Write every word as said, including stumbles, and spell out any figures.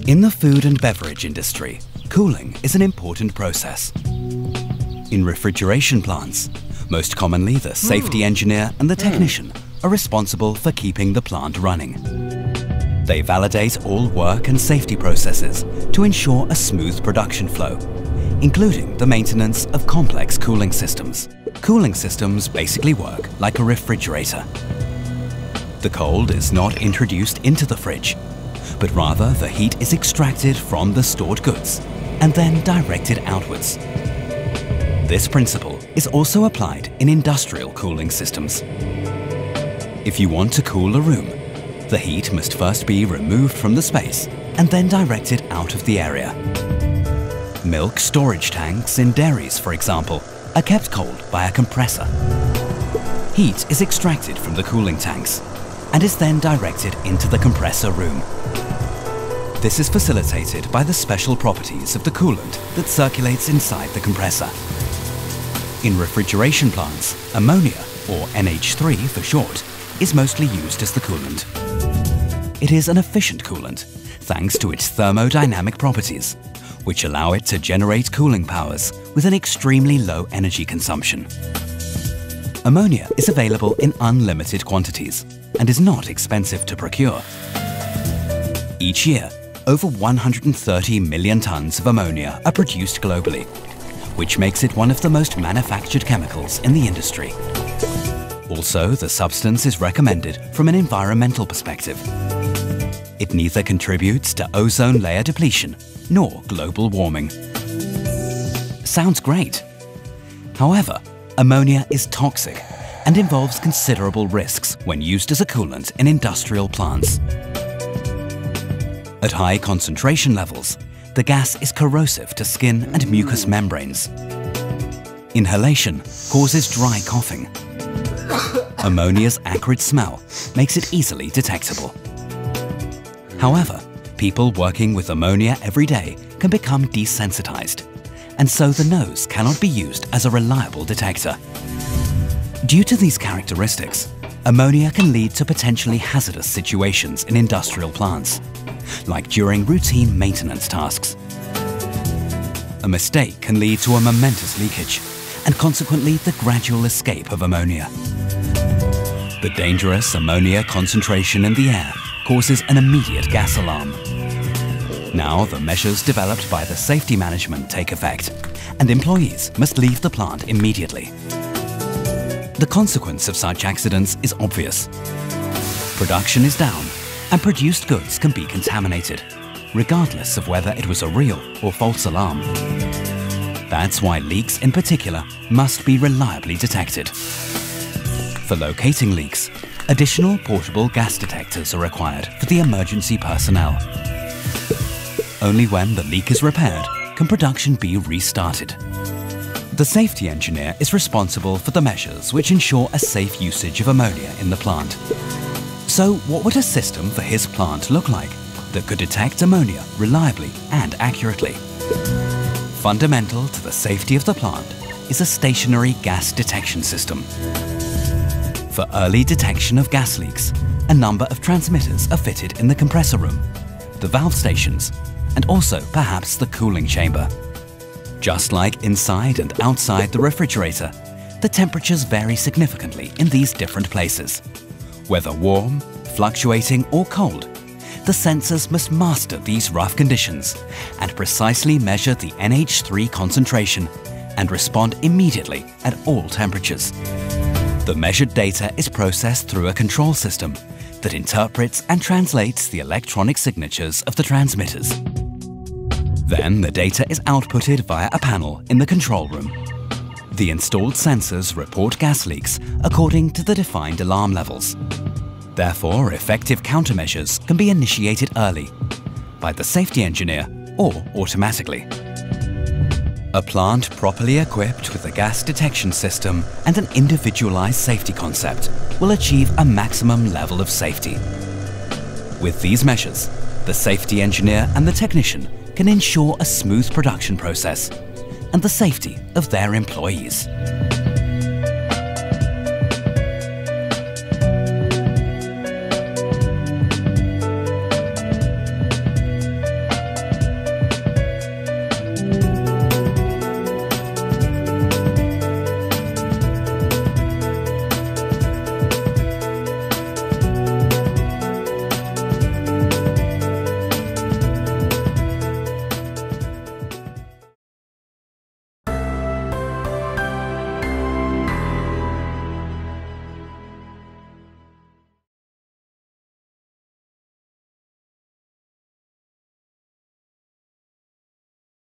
In the food and beverage industry, cooling is an important process. In refrigeration plants, most commonly the safety engineer and the technician are responsible for keeping the plant running. They validate all work and safety processes to ensure a smooth production flow, including the maintenance of complex cooling systems. Cooling systems basically work like a refrigerator. The cold is not introduced into the fridge, but rather the heat is extracted from the stored goods and then directed outwards. This principle is also applied in industrial cooling systems. If you want to cool a room, the heat must first be removed from the space and then directed out of the area. Milk storage tanks in dairies, for example, are kept cold by a compressor. Heat is extracted from the cooling tanks and is then directed into the compressor room. This is facilitated by the special properties of the coolant that circulates inside the compressor. In refrigeration plants, ammonia, or N H three for short, is mostly used as the coolant. It is an efficient coolant thanks to its thermodynamic properties, which allow it to generate cooling powers with an extremely low energy consumption. Ammonia is available in unlimited quantities and is not expensive to procure. Each year, over one hundred thirty million tons of ammonia are produced globally, which makes it one of the most manufactured chemicals in the industry. Also, the substance is recommended from an environmental perspective. It neither contributes to ozone layer depletion nor global warming. Sounds great. However, ammonia is toxic and involves considerable risks when used as a coolant in industrial plants. At high concentration levels, the gas is corrosive to skin and mucous membranes. Inhalation causes dry coughing. Ammonia's acrid smell makes it easily detectable. However, people working with ammonia every day can become desensitized, and so the nose cannot be used as a reliable detector. Due to these characteristics, ammonia can lead to potentially hazardous situations in industrial plants, like during routine maintenance tasks. A mistake can lead to a momentous leakage and consequently the gradual escape of ammonia. The dangerous ammonia concentration in the air causes an immediate gas alarm. Now the measures developed by the safety management take effect and employees must leave the plant immediately. The consequence of such accidents is obvious. Production is down and produced goods can be contaminated, regardless of whether it was a real or false alarm. That's why leaks in particular must be reliably detected. For locating leaks, additional portable gas detectors are required for the emergency personnel. Only when the leak is repaired can production be restarted. The safety engineer is responsible for the measures which ensure a safe usage of ammonia in the plant. So what would a system for his plant look like that could detect ammonia reliably and accurately? Fundamental to the safety of the plant is a stationary gas detection system. For early detection of gas leaks, a number of transmitters are fitted in the compressor room, the valve stations, and also perhaps the cooling chamber. Just like inside and outside the refrigerator, the temperatures vary significantly in these different places. Whether warm, fluctuating or cold, the sensors must master these rough conditions and precisely measure the N H three concentration and respond immediately at all temperatures. The measured data is processed through a control system that interprets and translates the electronic signatures of the transmitters. Then the data is outputted via a panel in the control room. The installed sensors report gas leaks according to the defined alarm levels. Therefore, effective countermeasures can be initiated early, by the safety engineer or automatically. A plant properly equipped with a gas detection system and an individualized safety concept will achieve a maximum level of safety. With these measures, the safety engineer and the technician can ensure a smooth production process and the safety of their employees.